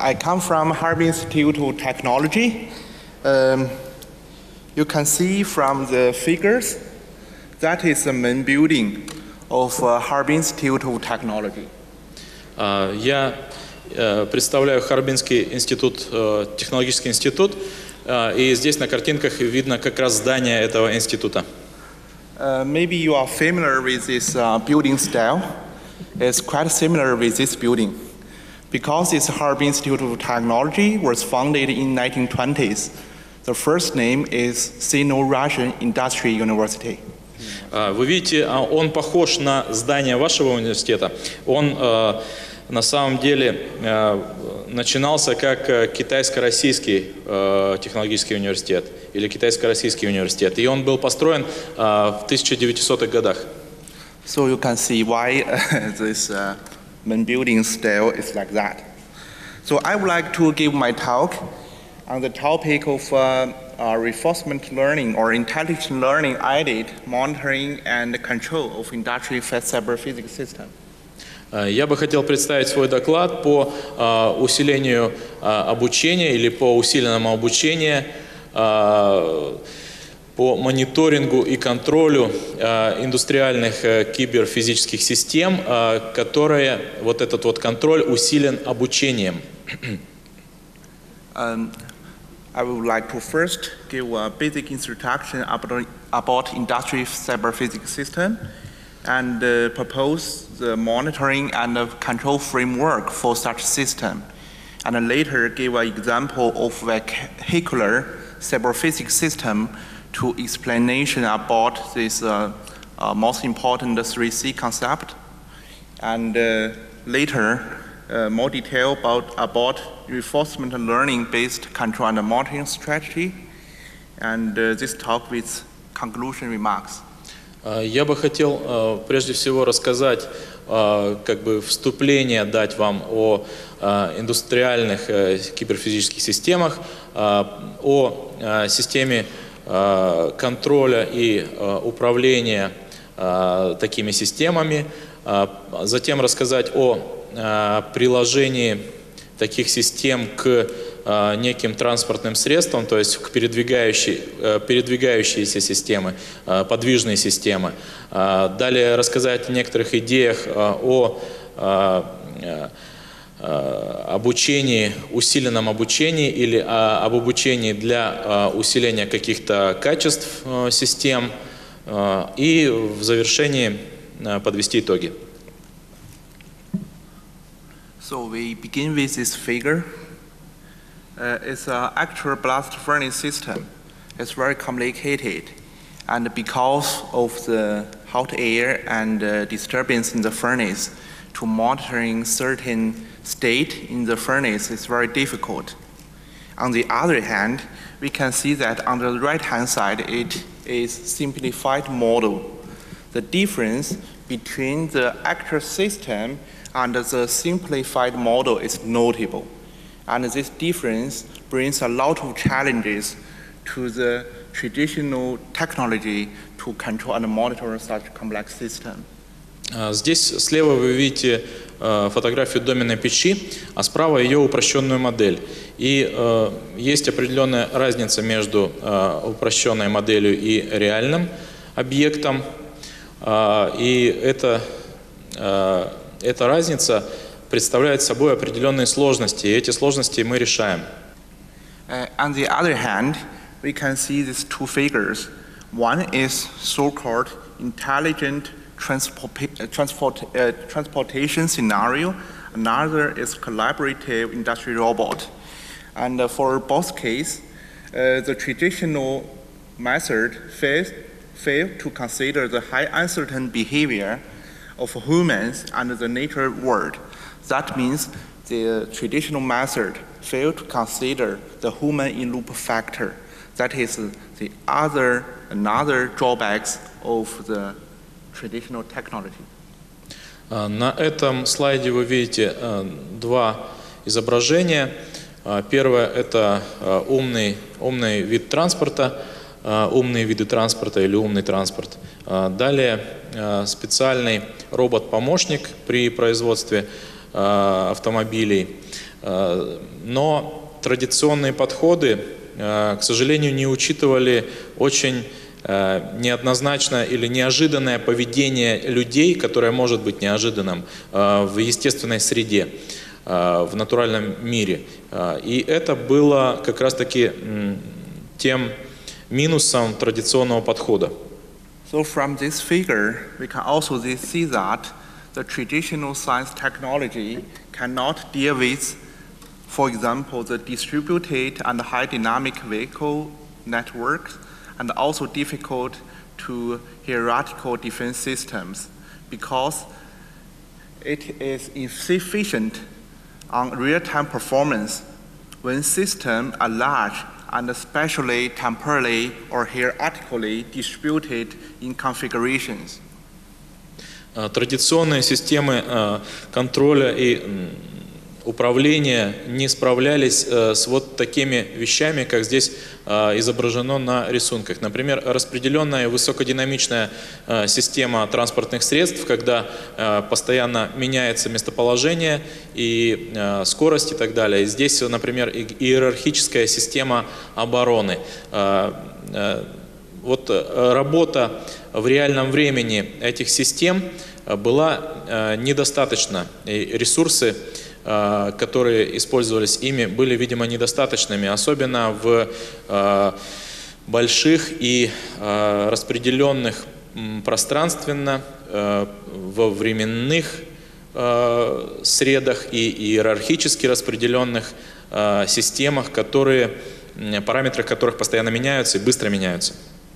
I come from Harbin Institute of Technology. You can see from the figures that is the main building of Harbin Institute of Technology. Я представляю Харбинский институт, технологический институт, и здесь на картинках видно как раз здание этого института. Maybe you are familiar with this building style. It's quite similar with this building. Because this Harbin Institute of Technology was founded in 1920s, the first name is Sino-Russian Industry University. Вы видите, он похож на здание вашего университета. Он на самом деле начинался как китайско-российский технологический университет или китайско-российский университет. И он был построен в 1900-х годах. So you can see why this main building style is like that. So I would like to give my talk on the topic of reinforcement learning or intelligent learning aided monitoring and control of industrial cyber physics system. Я бы хотел представить свой доклад по усилению обучения или по усиленному обучению, по мониторингу и контролю индустриальных киберфизических систем, которые вот этот вот контроль усилен обучением. I would like to first give a basic introduction about industrial cyber physics system and propose the monitoring and control framework for such system, and later give an example of vehicular cyber physics system to explanation about this most important 3C concept, and later more detail about reinforcement learning based control and monitoring strategy, and this talk with conclusion remarks. Я бы хотел прежде всего рассказать, как бы вступление дать вам о индустриальных киберфизических системах, о системе контроля и управления такими системами, затем рассказать о приложении таких систем к неким транспортным средствам, то есть к передвигающиеся системы, подвижные системы. Далее рассказать о некоторых идеях о обучении, усиленном обучении или об обучении для усиления каких-то качеств систем и в завершении подвести итоги. So we begin with this figure. It's an actual blast furnace system. It's very complicated, and because of the hot air and disturbance in the furnace, to monitoring certain state in the furnace is very difficult. On the other hand, we can see that on the right-hand side, it is simplified model. The difference between the actual system and the simplified model is notable. And this difference brings a lot of challenges to the traditional technology to control and monitor such complex system. Здесь слева вы видите фотографию доменной печи, а справа ее упрощенную модель. И есть определенная разница между упрощенной моделью и реальным объектом. И эта разница представляет собой определенные сложности, и эти сложности мы решаем. On the other hand, we can see these two figures. One is so-called intelligent transportation scenario. Another is collaborative industrial robot. And for both cases, the traditional method failed to consider the high uncertain behavior of humans and the nature world. That means the traditional method failed to consider the human-in-loop factor. That is another drawbacks of the traditional technology. На этом слайде вы видите два изображения. Первое – это умный вид транспорта, умные виды транспорта или умный транспорт. Далее специальный робот-помощник при производстве автомобилей. Но традиционные подходы, к сожалению, не учитывали очень неоднозначно или неожиданное поведение людей, которое может быть неожиданным в естественной среде, в натуральном мире. И это было как раз-таки тем минусом традиционного подхода. So from this figure, we can also see that the traditional science technology cannot deal with, for example, the distributed and high dynamic vehicle networks, and also difficult to hierarchical defense systems, because it is insufficient on real-time performance when systems are large and especially temporally or hierarchically distributed in configurations. Традиционные системы контроля и управления не справлялись с вот такими вещами, как здесь изображено на рисунках. Например, распределенная высокодинамичная система транспортных средств, когда постоянно меняется местоположение и скорость и так далее. Здесь, например, иерархическая система обороны. Вот работа в реальном времени этих систем была недостаточна, и ресурсы, которые использовались ими, были, видимо, недостаточными, особенно в больших и распределенных пространственно, во временных средах и иерархически распределенных системах, параметры которых постоянно меняются и быстро меняются.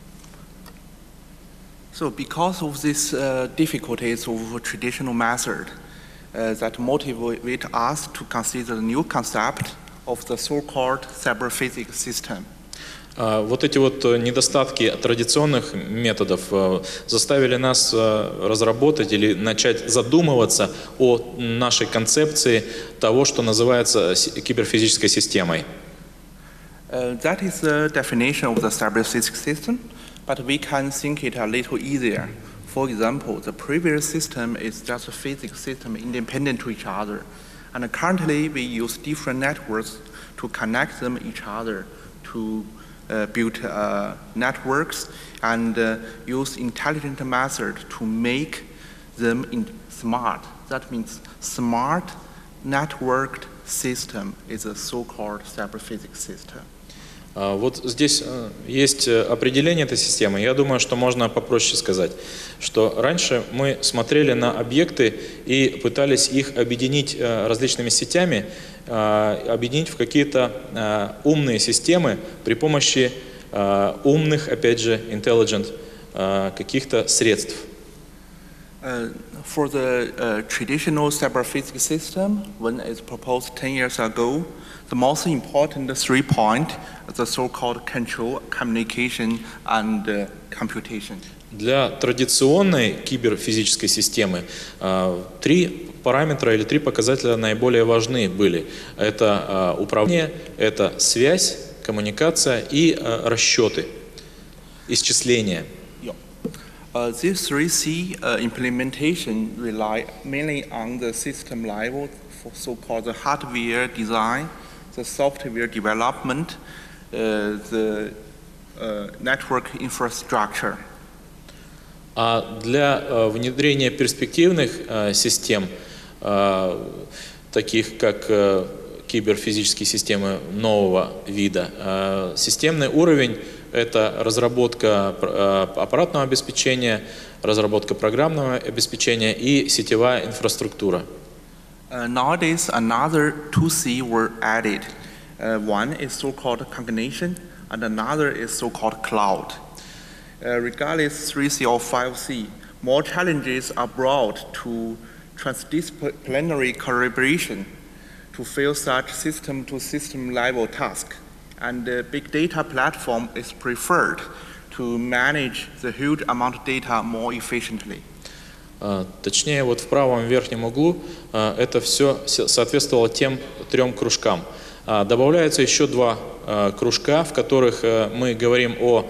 So because of these difficulties of traditional method, that motivate us to consider the new concept of the so-called cyber-physics system. Вот эти вот недостатки традиционных методов заставили нас разработать или начать задумываться о нашей концепции того, что называется киберфизической системой. That is the definition of the cyber-physics system, but we can think it a little easier. For example, the previous system is just a physics system independent to each other. And currently, we use different networks to connect them each other to build networks and use intelligent methods to make them smart. That means smart networked system is a so-called cyber-physics system. Вот здесь есть определение этой системы. Я думаю, что можно попроще сказать, что раньше мы смотрели на объекты и пытались их объединить различными сетями, объединить в какие-то умные системы при помощи умных, опять же, intelligent каких-то средств. For the traditional cyber-physics system, when it's proposed 10 years ago, the most important 3 points, the so-called control, communication, and computation. Для традиционной киберфизической системы 3 параметра или 3 показателя наиболее важны были. Это управление, это связь, коммуникация и расчеты, исчисления. This 3C implementation rely mainly on the system level, for so-called the hardware design, the software development, the network infrastructure. А для внедрения перспективных систем, таких как киберфизические системы нового вида, системный уровень — это разработка аппаратного обеспечения, разработка программного обеспечения и сетевая инфраструктура. Nowadays, another 2C were added. One is so-called cognition, and another is so-called cloud. Regardless 3C or 5C, more challenges are brought to transdisciplinary collaboration to fill such system-to-system level tasks. And the big data platform is preferred to manage the huge amount of data more efficiently. Точнее, вот в правом верхнем углу это все соответствовало тем 3 кружкам. Добавляются еще 2 кружка, в которых мы говорим о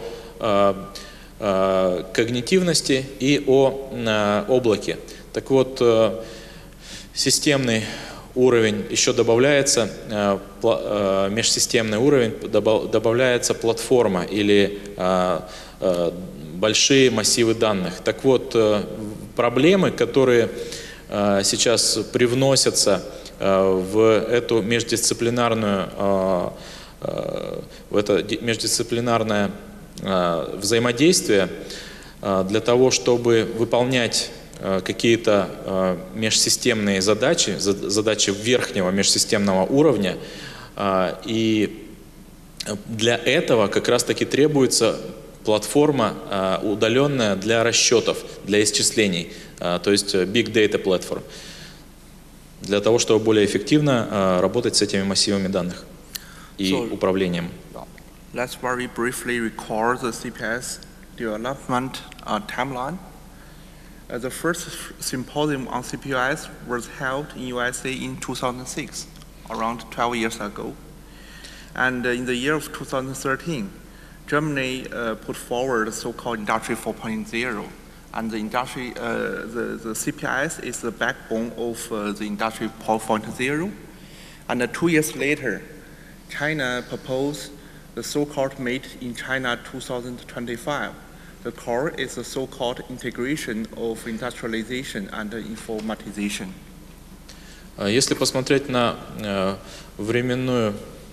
когнитивности и о облаке. Так вот, системный уровень, еще добавляется межсистемный уровень, добавляется платформа или большие массивы данных. Так вот, проблемы, которые сейчас привносятся в это междисциплинарное взаимодействие для того, чтобы выполнять какие-то межсистемные задачи, задачи верхнего межсистемного уровня, и для этого как раз-таки требуется платформа, удаленная для расчетов, для исчислений, то есть Big Data Platform, для того, чтобы более эффективно работать с этими массивами данных и управлением. Let's very briefly recall the CPS development timeline. The first symposium on CPUs was held in USA in 2006, around 12 years ago. And in the year of 2013, Germany put forward the so-called Industry 4.0. And the CPIs is the backbone of the Industry 4.0. And 2 years later, China proposed the so-called Made in China 2025. The core is the so-called integration of industrialization and informatization. Если посмотреть на временной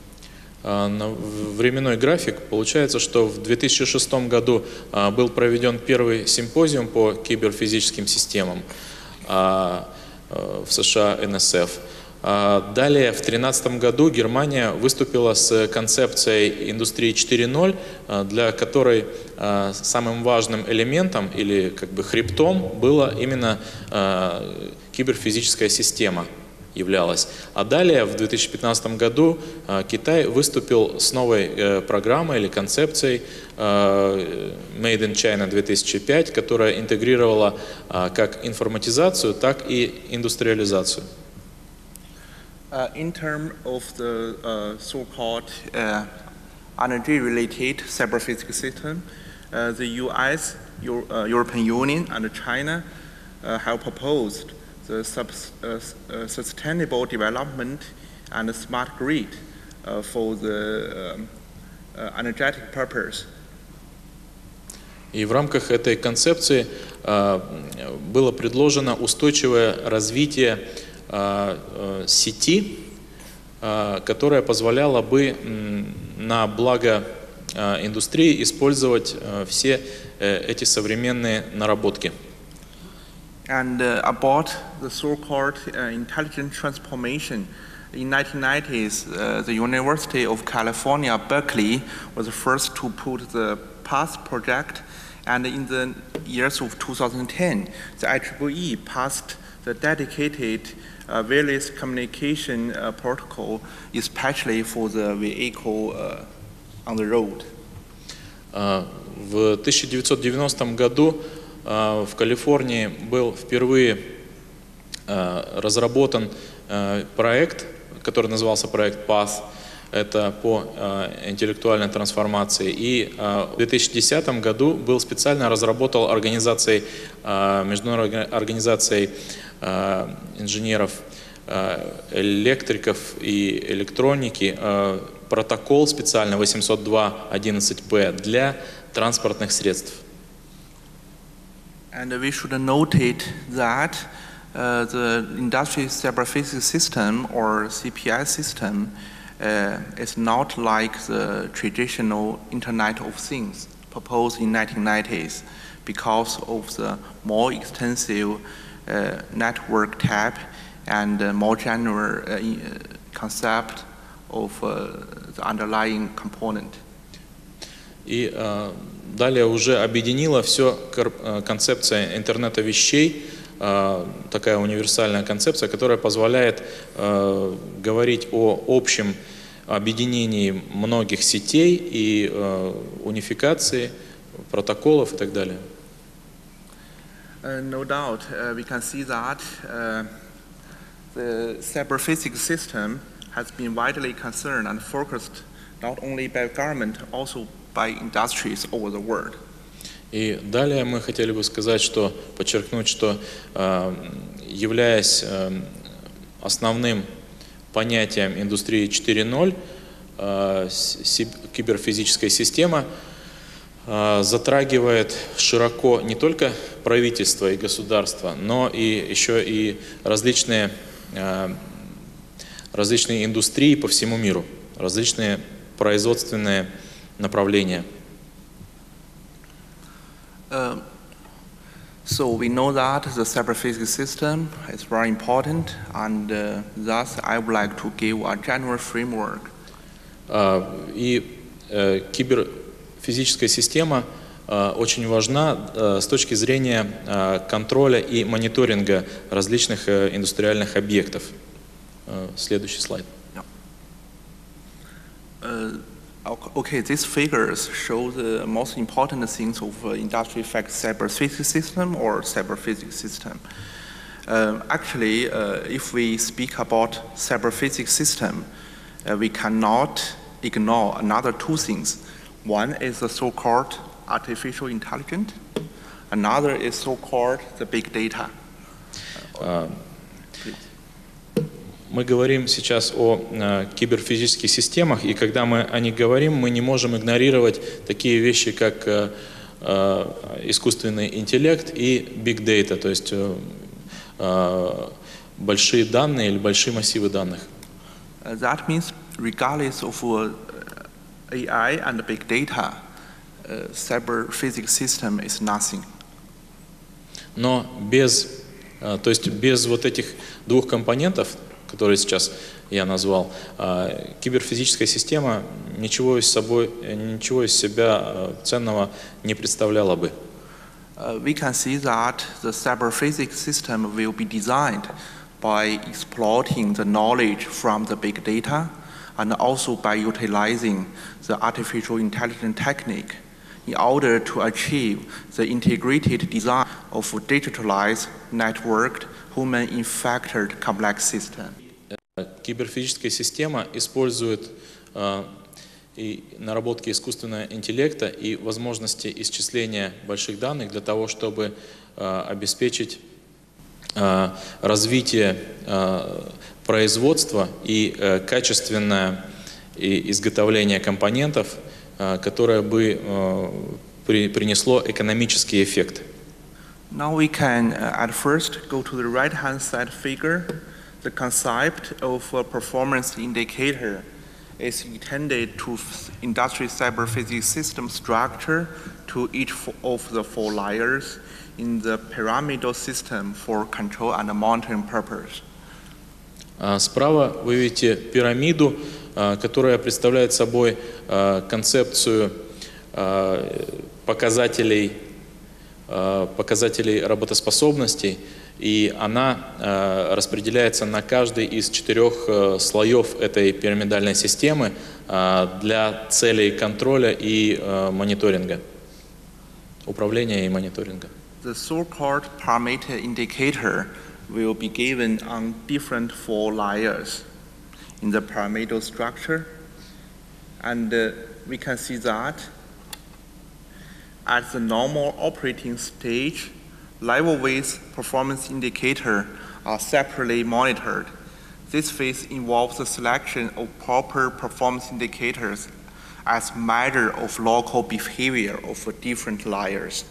график, получается, что в 2006 году был проведен первый симпозиум по киберфизическим системам в США, НСФ. Далее, в 2013 году Германия выступила с концепцией индустрии 4.0, для которой самым важным элементом или как бы хребтом была именно киберфизическая система являлась. А далее, в 2015 году, Китай выступил с новой программой или концепцией Made in China 2005, которая интегрировала как информатизацию, так и индустриализацию. In terms of the so-called energy-related cyber-physical system, the US, European Union, and China have proposed the sustainable development and smart grid for the energetic purpose. И в рамках этой концепции было предложено устойчивое развитие сети, которая позволяла бы на благо индустрии использовать все эти современные наработки. And about the so-called intelligent transformation, in 1990s, the University of California, Berkeley, was the first to put the PATH project, and in the years of 2010, the IEEE passed the dedicated wireless communication protocol, especially for the vehicle on the road. В 1990 году в Калифорнии был впервые разработан проект, который назывался проект PATH, это по интеллектуальной трансформации. И в 2010 году был специально разработан международной организацией инженеров, электриков и электроники протокол специально 802.11p для транспортных средств. And we should notate that the industry cyber-physical system or CPI system is not like the traditional Internet of Things proposed in 1990s because of the more extensive network type and more general concept of the underlying component. И далее уже объединила все концепция интернета вещей, такая универсальная концепция, которая позволяет говорить о общем объединении многих сетей и унификации протоколов и так далее. No doubt, we can see that the cyber-physical system has been widely concerned and focused not only by government, also by industries over the world. И далее мы хотели бы сказать, подчеркнуть, что являясь основным понятием индустрии 4.0 киберфизическая система затрагивает широко не только правительство и государство, но и еще и различные индустрии по всему миру, различные производственные направления. So we know that the cyber-physics system is very important, and thus I would like to give a general framework. И киберфизическая система очень важна с точки зрения контроля и мониторинга различных индустриальных объектов. Следующий слайд. Okay, these figures show the most important things of industry effect cyber-physics system or cyber-physics system. Actually, if we speak about cyber-physics system, we cannot ignore another two things. One is the so-called artificial intelligence. Another is so-called the big data. Мы говорим сейчас о киберфизических системах, и когда мы о них говорим, мы не можем игнорировать такие вещи, как искусственный интеллект и big data, то есть большие данные или большие массивы данных. That means regardless of AI and big data, cyber physics system is nothing. Но без вот этих двух компонентов, которые сейчас я назвал, киберфизическая система ничего из себя ценного не представляла бы. We can see that the cyber physics system will be designed by exploiting the knowledge from the big data and also by utilizing the artificial intelligence technique in order to achieve the integrated design of digitalized, networked, human-infactored complex system. Киберфизическая система использует и наработки искусственного интеллекта и возможности исчисления больших данных для того, чтобы обеспечить развитие производства и качественное изготовление компонентов, которое бы принесло экономический эффект. Now we can at first go to the right-hand side figure. The concept of a performance indicator is intended to industry cyber physics system structure to each of the four layers in the pyramidal system for control and monitoring purpose. Справа вы видите пирамиду, которая представляет собой концепцию показателей работоспособности, и она распределяется на каждый из 4 слоев этой пирамидальной системы для целей контроля и мониторинга, управления и мониторинга. The so-called parameter indicator will be given on different 4 layers in the pyramidal structure, and we can see that at the normal operating stage, level-based performance indicators are separately monitored. This phase involves the selection of proper performance indicators as measure of local behavior of different layers.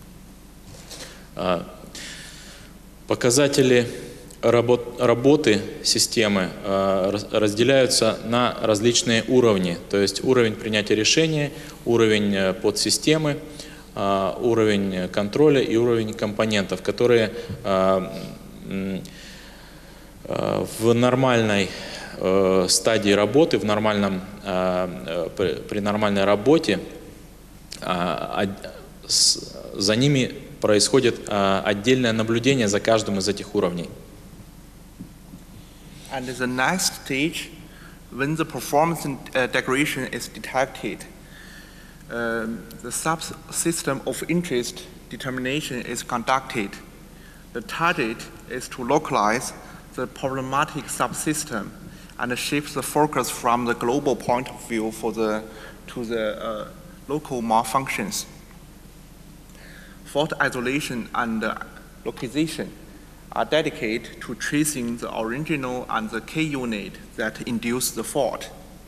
Показатели работы системы разделяются на различные уровни, то есть уровень принятия решения, уровень подсистемы, уровень контроля и уровень компонентов, которые в нормальной стадии работы, при нормальной работе за ними происходит отдельное наблюдение за каждым из этих уровней. And the next stage, when the performance degradation is detected, the subsystem of interest determination is conducted. The target is to localize the problematic subsystem and shift the focus from the global point of view to the local malfunctions. Fault isolation and localization are dedicated to tracing the original and the key unit that induced the fault.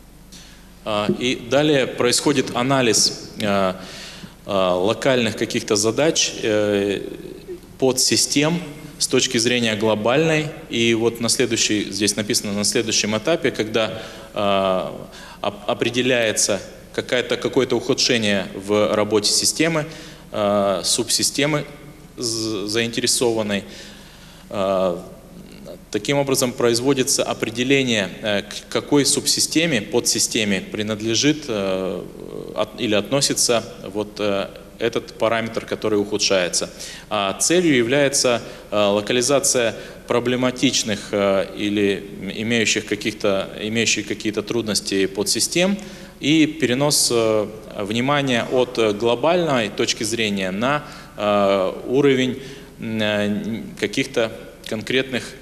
И далее происходит анализ локальных каких-то задач подсистем с точки зрения глобальной. И вот здесь написано на следующем этапе, когда определяется какое-то ухудшение в работе системы, субсистемы заинтересованной. Таким образом производится определение, к какой субсистеме, подсистеме принадлежит или относится вот этот параметр, который ухудшается. А целью является локализация проблематичных или имеющих какие-то трудности подсистем и перенос внимания от глобальной точки зрения на уровень каких-то конкретных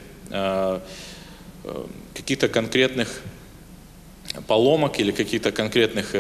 поломок или каких-то конкретных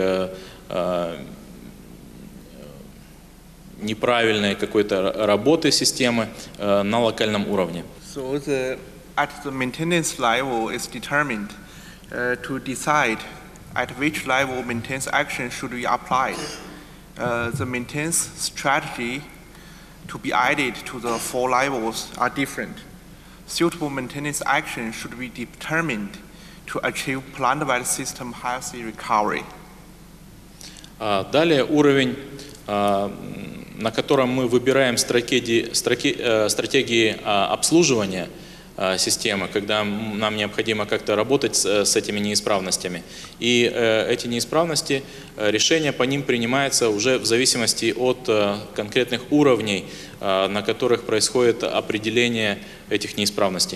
неправильной какой-то работы системы на локальном уровне. So at the maintenance level is determined to decide at which level maintenance action should be applied. The maintenance strategy to be added to the 4 levels are different. Suitable maintenance action should be determined to achieve plant-wide system healthy recovery. Далее уровень, на котором мы выбираем стратегии обслуживания системы, когда нам необходимо как-то работать с этими неисправностями. И эти неисправности, решение по ним принимается уже в зависимости от конкретных уровней, на которых происходит определение этих неисправностей.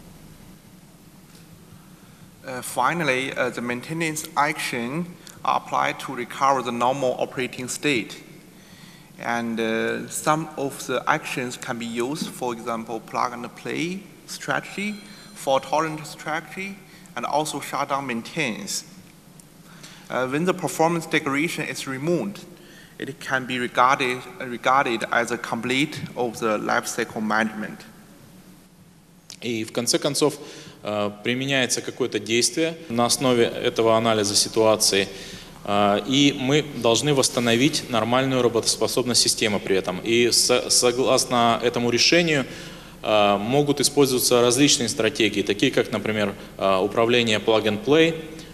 Finally, the maintenance action are applied to recover the normal operating state. And some of the actions can be used, for example, plug and play strategy, fault tolerant strategy, and also shutdown maintenance. When the performance degradation is removed, it can be regarded as a complete of the life cycle management. И в конце концов применяется какое-то действие на основе этого анализа ситуации, и мы должны восстановить нормальную работоспособность системы при этом. И согласно этому решению могут использоваться различные стратегии, такие как, например, управление plug and play,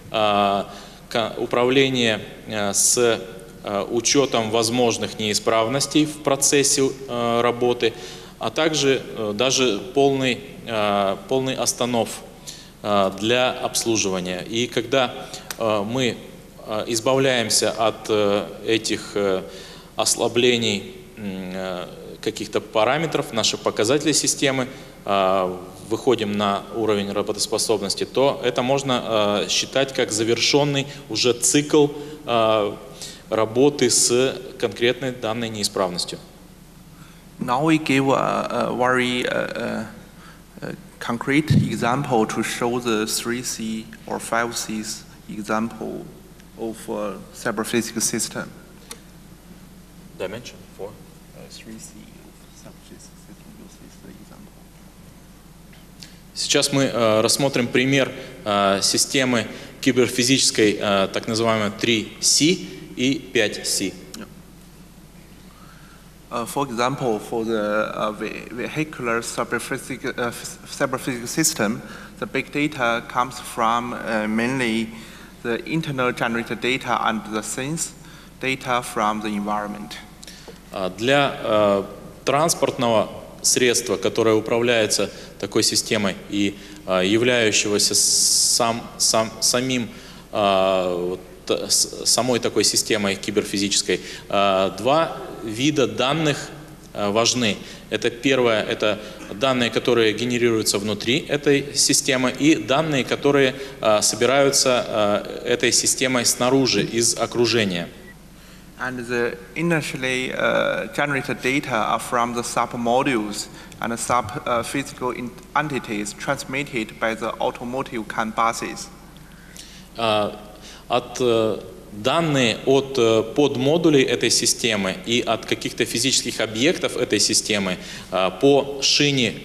управление с учетом возможных неисправностей в процессе работы, а также даже полный останов для обслуживания. И когда мы избавляемся от этих ослаблений каких-то параметров, наших показателей системы, выходим на уровень работоспособности, то это можно считать как завершенный уже цикл работы с конкретной данной неисправностью. Now we give a very concrete example to show the 3C or 5C's example of a cyber-physical system. Dimension 4. 3C of cyber-physical system uses the example. Сейчас мы рассмотрим пример системы киберфизической, так называемой 3C и 5C. For example, for the vehicular cyber-physical system, the big data comes from mainly the internal generated data and the sense data from the environment. Для транспортного средства, которое управляется такой системой и являющегося самой такой системой киберфизической, 2 вида данных важны. Это первое, это данные, которые генерируются внутри этой системы, и данные, которые собираются этой системой снаружи, из окружения. And the initially generated data are from the sub-modules and sub-physical entities transmitted by the automotive CAN buses. От данные от подмодулей этой системы и от каких-то физических объектов этой системы по шине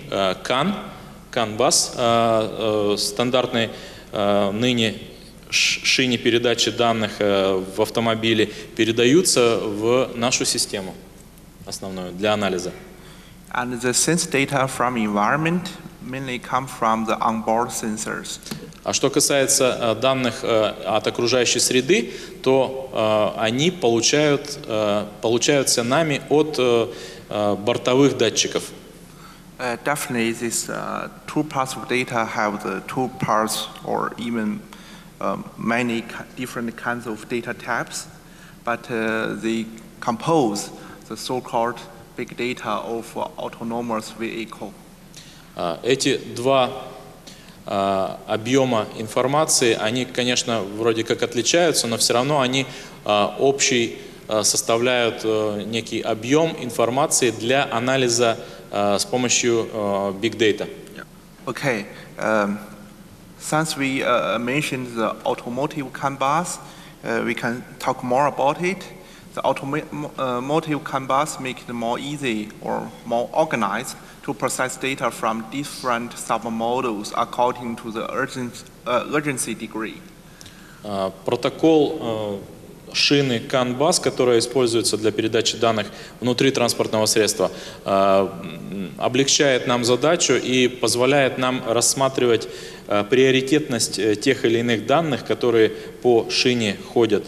CAN-BUS, стандартной ныне шине передачи данных в автомобиле, передаются в нашу систему основную для анализа. And the sense data from environment mainly come from the onboard sensors. А что касается данных от окружающей среды, то они получаются нами от бортовых датчиков. Definitely, these two parts of data have the two parts or even many different kinds of data types, but they compose the so-called big data of autonomous vehicle. Эти два объема информации, они, конечно, вроде как отличаются, но все равно они общий составляют некий объем информации для анализа с помощью Big Data. Okay, since we mentioned the automotive CAN-BUS, we can talk more about it. The automotive CAN-BUS make it more easy or more organized to process data from different submodels according to the urgency degree. Протокол шины CAN-BUS, которая используется для передачи данных внутри транспортного средства, облегчает нам задачу и позволяет нам рассматривать приоритетность тех или иных данных, которые по шине ходят.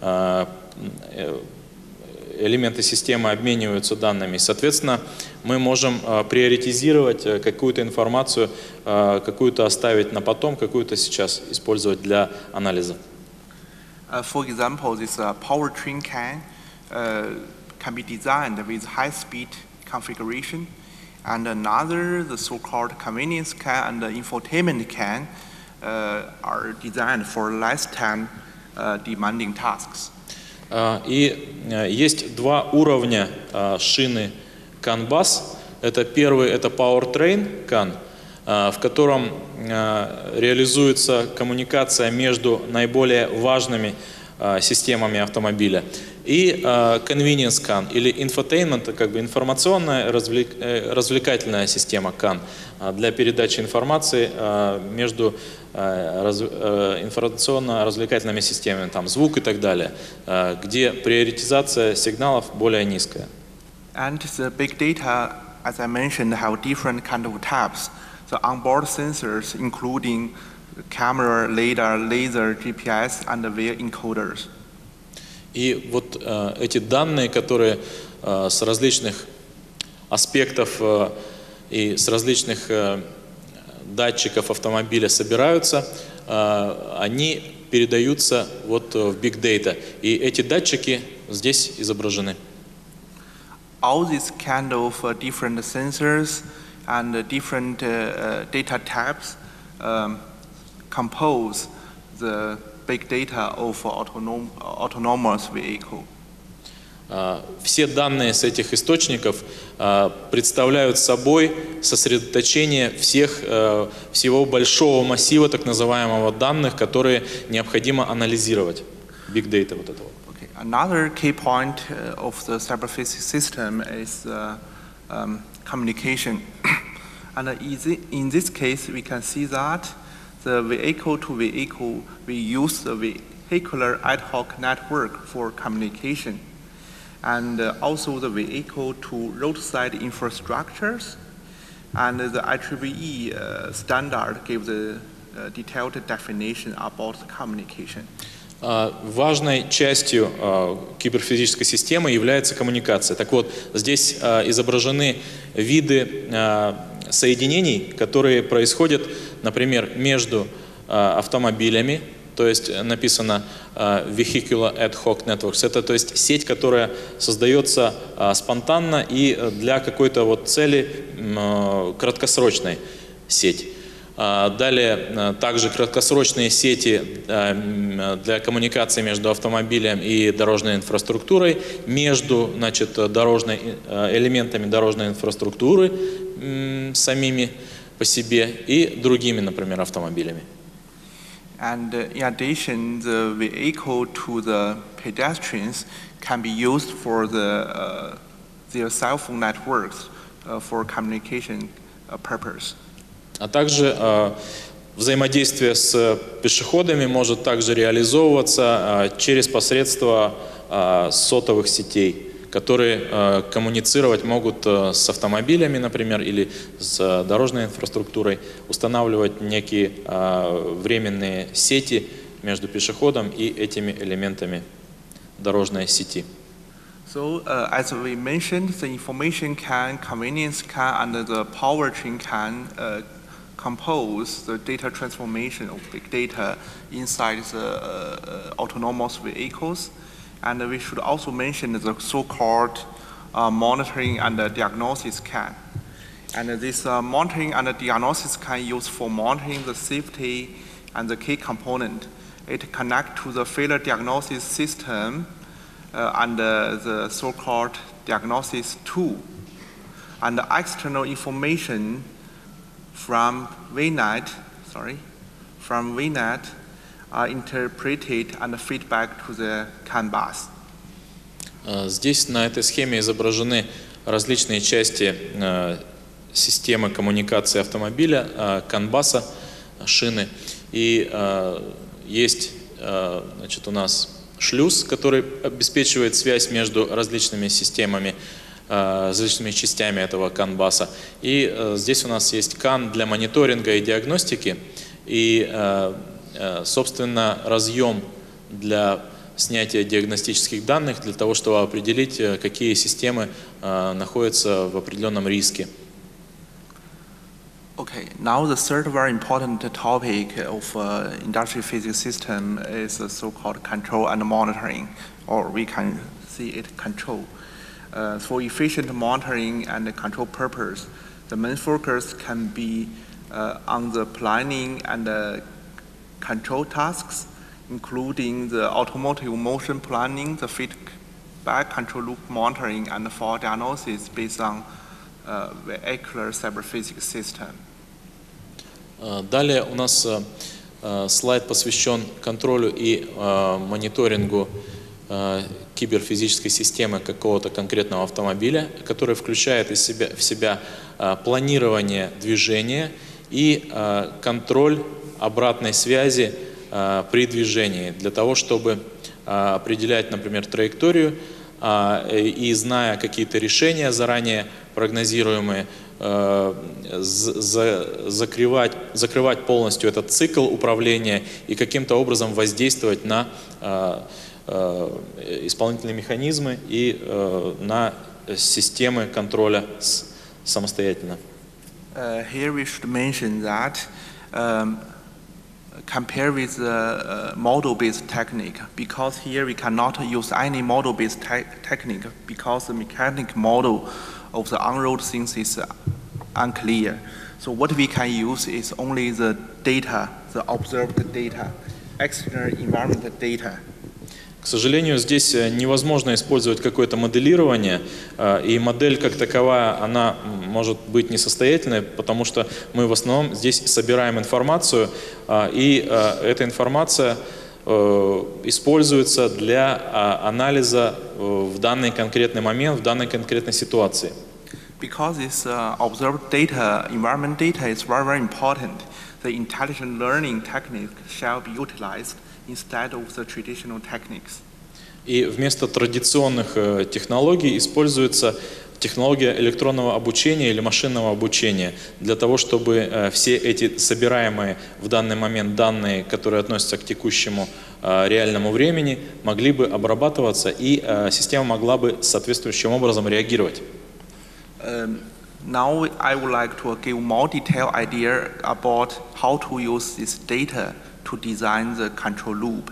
Элементы системы обмениваются данными. Соответственно, мы можем приоритизировать какую-то информацию, какую-то оставить на потом, какую-то сейчас использовать для анализа. For example, this powertrain can be designed with high-speed configuration, and another, the so-called convenience can and the infotainment can, are designed for less time demanding tasks. И есть два уровня шины CAN-BUS. Это первый, это Powertrain CAN, в котором реализуется коммуникация между наиболее важными системами автомобиля. И Convenience CAN, или Infotainment, как бы информационная развлекательная система CAN для передачи информации между информационно-развлекательными системами, там звук и так далее, где приоритизация сигналов более низкая. And the big data, as I mentioned, have different kind of types. The onboard sensors, including camera, radar, laser, GPS, and their encoders. И вот эти данные, которые с различных аспектов и с различных датчиков автомобиля собираются, они передаются вот в Big Data. И эти датчики здесь изображены. All these kind of different sensors and different data types compose the big data of autonomous vehicle. Все данные с этих источников представляют собой сосредоточение всего большого массива так называемого данных, которые необходимо анализировать. Big Data вот этого. Okay. Another key point of the cyber-physics system is communication. And in this case, we can see that the vehicle-to-vehicle, we use the vehicular ad hoc network for communication. And also the vehicle to roadside infrastructures, and the IEEE standard gives the detailed definition about the communication. Важной частью киберфизической системы является коммуникация. Так вот, здесь изображены виды соединений, которые происходят, например, между автомобилями. То есть написано Vehicular Ad Hoc Networks. Это то есть сеть, которая создается спонтанно и для какой-то вот цели краткосрочной сеть. Далее также краткосрочные сети для коммуникации между автомобилем и дорожной инфраструктурой, между, значит, элементами дорожной инфраструктуры самими по себе и другими, например, автомобилями. And in addition, the vehicle to the pedestrians can be used for their cell phone networks for communication purpose. А также взаимодействие с пешеходами может также реализовываться через посредство сотовых сетей, которые коммуницировать могут с автомобилями, например, или с дорожной инфраструктурой, устанавливать некие временные сети между пешеходом и этими элементами дорожной сети. So, as we mentioned, the information can, convenience can, and the powertrain can compose the data transformation of big data inside the autonomous vehicles. And we should also mention the so-called monitoring and diagnosis can. And this monitoring and diagnosis can used for monitoring the safety and the key component. It connects to the failure diagnosis system and the so-called diagnosis tool. And the external information from VNet are interpreted and feedback to the CAN bus. Здесь на этой схеме изображены различные части системы коммуникации автомобиля, CAN-баса, шины. И есть, значит, у нас шлюз, который обеспечивает связь между различными системами, различными частями этого CAN-баса. И здесь у нас есть CAN для мониторинга и диагностики, и, собственно, разъем для снятия диагностических данных для того, чтобы определить, какие системы находятся в определенном риске. Okay, now the third very important topic of industrial physics system is the so-called control and monitoring, or we can see it control. For efficient monitoring and control purpose, the main focus can be on the planning and control tasks, including the automotive motion planning, the feedback control loop monitoring, and fault diagnosis based on vehicular cyberphysics system. Далее у нас слайд посвящен контролю и мониторингу киберфизической системы какого-то конкретного автомобиля, который включает в себя планирование движения и контроль обратной связи при движении, для того, чтобы определять, например, траекторию и, зная какие-то решения заранее прогнозируемые, закрывать полностью этот цикл управления и каким-то образом воздействовать на исполнительные механизмы и на системы контроля самостоятельно. Here we should mention that compare with the model-based technique, because here we cannot use any model-based technique because the mechanic model of the on-road things is unclear. So what we can use is only the data, the observed data, external environment data. К сожалению, здесь невозможно использовать какое-то моделирование, и модель как таковая, она может быть несостоятельной, потому что мы в основном здесь собираем информацию, и эта информация используется для анализа в данный конкретный момент, в данной конкретной ситуации. Because this observed data, environment data is very, very important, the intelligent learning technique shall be utilized instead of the traditional techniques. И вместо традиционных технологий используется технология электронного обучения или машинного обучения для того, чтобы все эти собираемые в данный момент данные, которые относятся к текущему реальному времени, могли бы обрабатываться, и система могла бы соответствующим образом реагировать. Now I would like to give more detailed idea about how to use this data to design the control loop.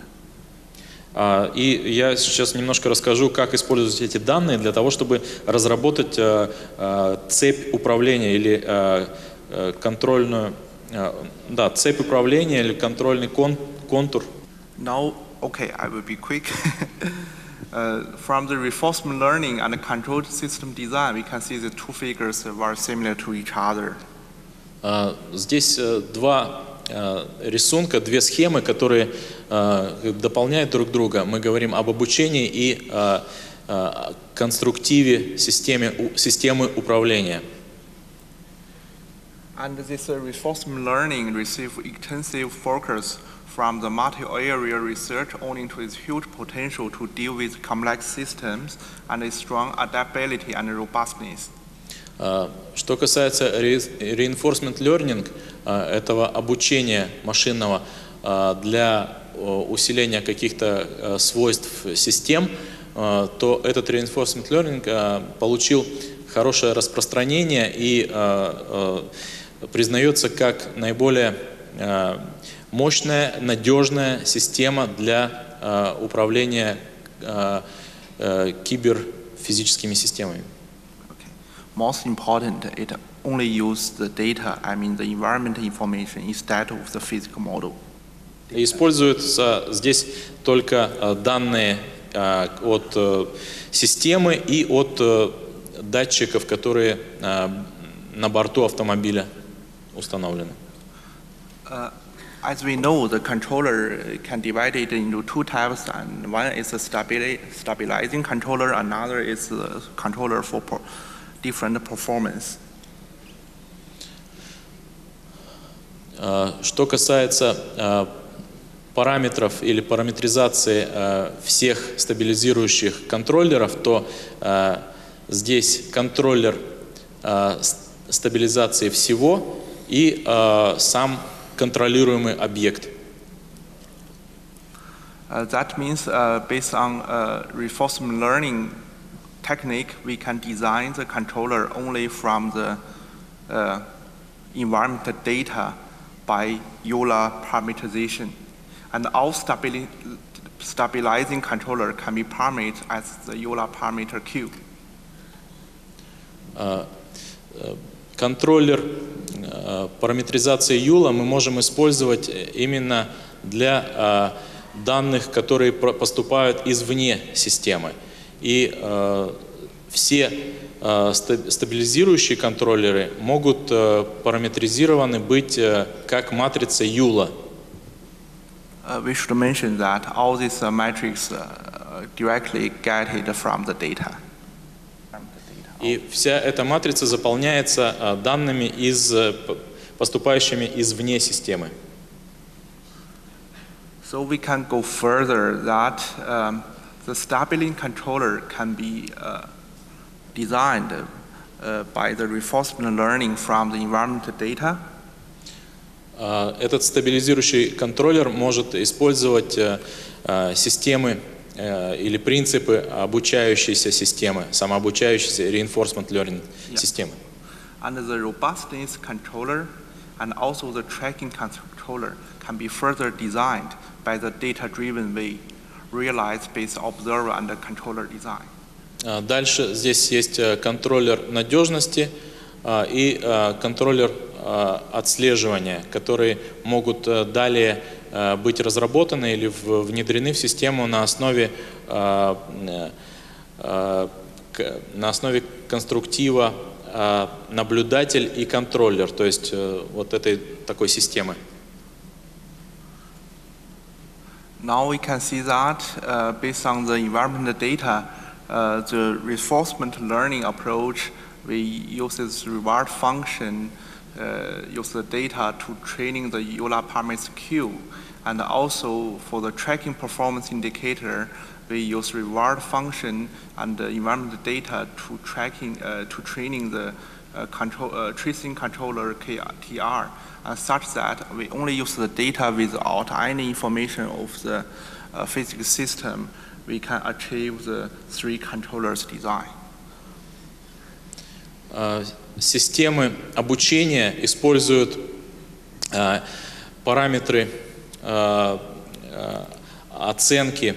И я сейчас немножко расскажу, как использовать эти данные для того, чтобы разработать цепь управления или контрольную, цепь управления или контрольный контур. Now, okay, I will be quick. From the reinforcement learning and the control system design, we can see the two figures are very similar to each other. Здесь два рисунка две схемы, которые дополняют друг друга. Мы говорим об обучении и конструктиве системы управления. And this reinforcement learning receives extensive focus from the multi-area research owing to its huge potential to deal with complex systems and its strong adaptability and robustness. Что касается reinforcement learning, этого обучения машинного для усиления каких-то свойств систем, то этот reinforcement learning получил хорошее распространение и признается как наиболее мощная, надежная система для управления киберфизическими системами. Most important, it only uses the data, I mean the environmental information, instead of the physical model. Используются здесь только данные от системы и от датчиков, которые на борту автомобиля установлены. As we know, the controller can divide it into two types, and one is a stabilizing controller, another is a controller for different performance. Что касается параметров или параметризации всех стабилизирующих контроллеров, то здесь контроллер стабилизации всего и сам контролируемый объект. That means based on reinforcement learning technique, we can design the controller only from the environmental data by Euler parameterization. And all stabilizing controller can be parametered as the Euler parameter Q. Контроллер параметризации Юла мы можем использовать именно для данных, которые поступают извне системы. И все стабилизирующие контроллеры могут параметризированы быть как матрица Юла. We should mention that all these metrics directly get it from the data. И вся эта матрица заполняется данными, поступающими извне системы. So we can go further that the stabilizing controller can be designed by the reinforcement learning from the environmental data. Этот стабилизирующий контроллер может использовать системы или принципы обучающейся системы, самообучающейся reinforcement learning системы. And the robustness controller and also the tracking controller can be further designed by the data-driven way, realized based observer and the controller design. Дальше здесь есть контроллер надежности и контроллер отслеживания, которые могут далее быть разработаны или внедрены в систему на основе конструктива наблюдатель и контроллер, то есть вот этой такой системы. Now we can see that based on the environmental data, the reinforcement learning approach, we use this reward function, use the data to training the Euler parameter Q, and also for the tracking performance indicator, we use reward function and the environmental data to training the tracing controller TR, such that we only use the data without any information of the physical system. We can achieve the three controllers design. Системы обучения используют параметры оценки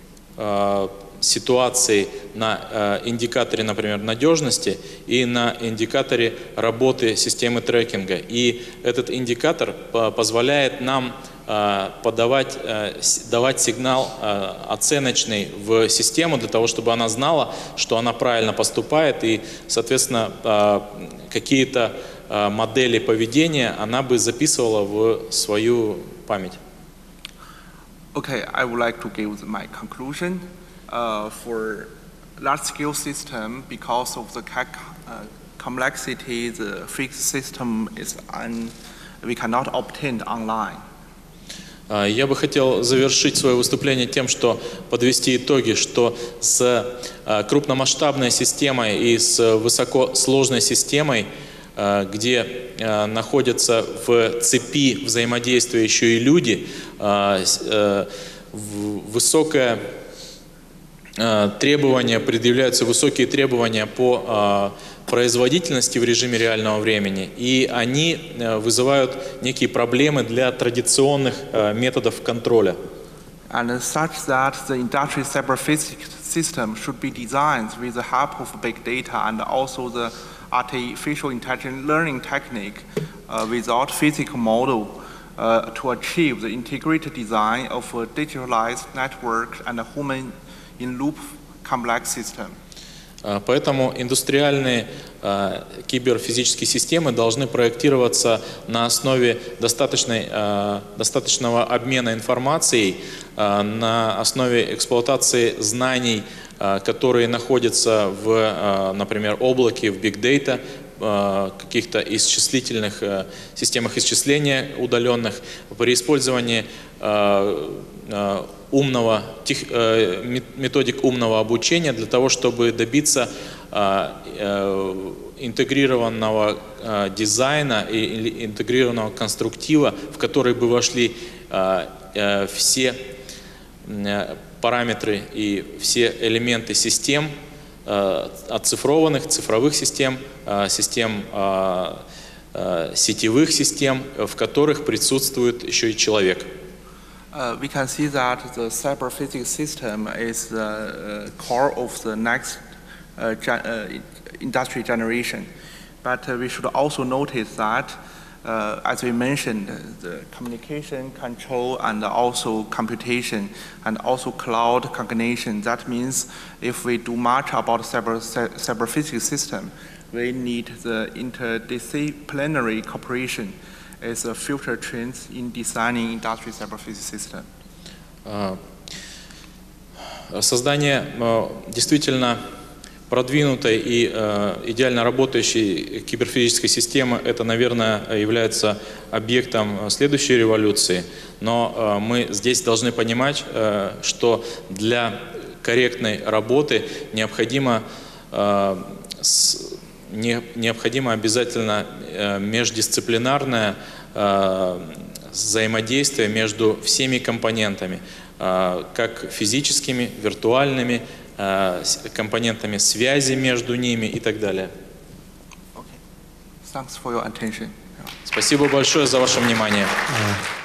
ситуации на индикаторе, например, надежности и на индикаторе работы системы трекинга. И этот индикатор позволяет нам давать сигнал оценочный в систему для того, чтобы она знала, что она правильно поступает, и, соответственно, какие-то модели поведения она бы записывала в свою память. Okay, I would like to give my conclusion. For large-scale system, because of the complexity, the fixed system we cannot obtain online. Я бы хотел завершить свое выступление тем, что подвести итоги, что с крупномасштабной системой и с высокосложной системой, где находятся в цепи взаимодействия еще и люди, высокое требования, предъявляются высокие требования по производительности в режиме реального времени, и они вызывают некие проблемы для традиционных методов контроля. And such that the industry cyber-physics system should be designed with the help of big data and also the artificial intelligence learning technique without physical model to achieve the integrated design of a digitalized network and a human-in-loop complex system. Поэтому индустриальные киберфизические системы должны проектироваться на основе достаточного обмена информацией, на основе эксплуатации знаний, которые находятся в, например, облаке, в Big Data, каких-то исчислительных системах исчисления удаленных, при использовании методик умного обучения для того, чтобы добиться интегрированного дизайна и интегрированного конструктива, в который бы вошли все параметры и все элементы систем, оцифрованных, цифровых систем, систем сетевых систем, в которых присутствует еще и человек. We can see that the cyber-physics system is the core of the next industry generation. But we should also notice that, as we mentioned, the communication, control, and also computation, and also cloud cognition. That means if we do much about cyber-physics system, we need the interdisciplinary cooperation as a future trend in designing industry cyber-physics system. Создание действительно продвинутой и идеально работающей киберфизической системы, это, наверное, является объектом следующей революции. Но мы здесь должны понимать, что для корректной работы необходимо обязательно междисциплинарное взаимодействие между всеми компонентами, как физическими, виртуальными, компонентами связи между ними и так далее. Thanks for your attention. Спасибо большое за ваше внимание.